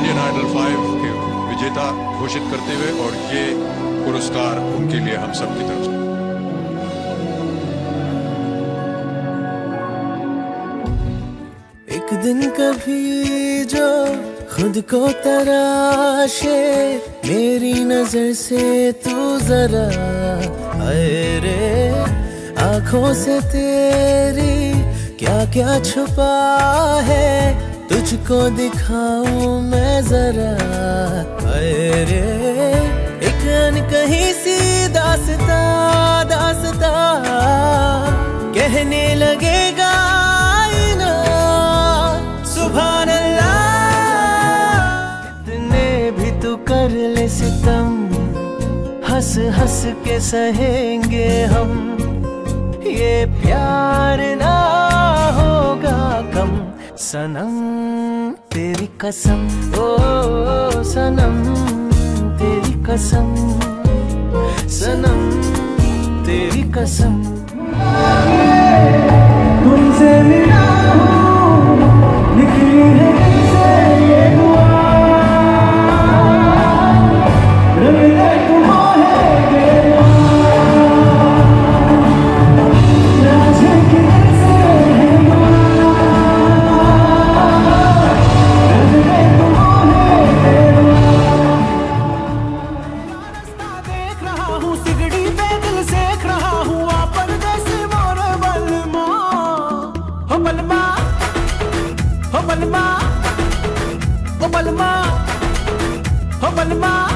Indian idol 5 के विजेता घोषित करते हुए, और ये पुरस्कार उनके लिए हम सब की तरफ से। एक दिन कभी जो खुद को तराशे, मेरी नजर से तू जरा अरे आंखों से तेरी क्या क्या छुपा है, तुझको दिखाऊं मैं जरा अरे एक अनकही सी दास्ता दास्ता कहने लगेगा आईना सुभान अल्लाह। इतने भी तू कर ले सितम, हंस हंस के सहेंगे हम, ये प्यार ना होगा कम सनम तेरी कसम, ओ सनम तेरी कसम, सनम तेरी कसम। तुमसे मिला हूँ, निकली है दिल से ये दुआ, रंगले तुम्हारे राज़े की दिल से है दुआ, रंगले तुम्हारे रास्ता देख रहा हूँ, सिगड़ी पे दिल सेक रहा हूँ, परदेसी मोरे बलमा हो बलमा हो बलमा हो बलमा हो बलमा।